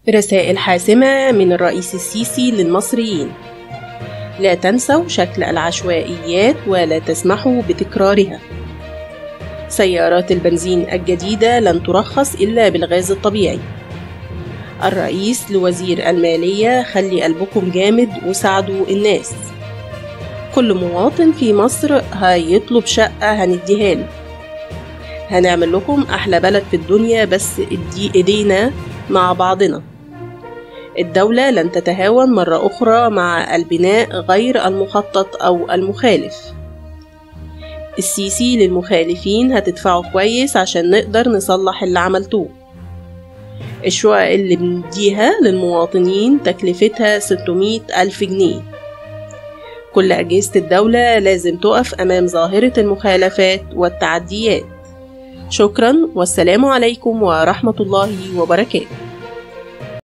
رسائل حاسمة من الرئيس السيسي للمصريين: لا تنسوا شكل العشوائيات ولا تسمحوا بتكرارها. سيارات البنزين الجديدة لن ترخص إلا بالغاز الطبيعي. الرئيس لوزير المالية: خلي قلبكم جامد وساعدوا الناس. كل مواطن في مصر هيطلب شقة هنديها له. هنعمل لكم أحلى بلد في الدنيا، بس إيدينا مع بعضنا. الدولة لن تتهاون مرة أخرى مع البناء غير المخطط أو المخالف. السيسي للمخالفين: هتدفعوا كويس عشان نقدر نصلح اللي عملتوه. الشقق اللي بنديها للمواطنين تكلفتها 600,000 جنيه. كل أجهزة الدولة لازم تقف أمام ظاهرة المخالفات والتعديات. شكرا، والسلام عليكم ورحمة الله وبركاته.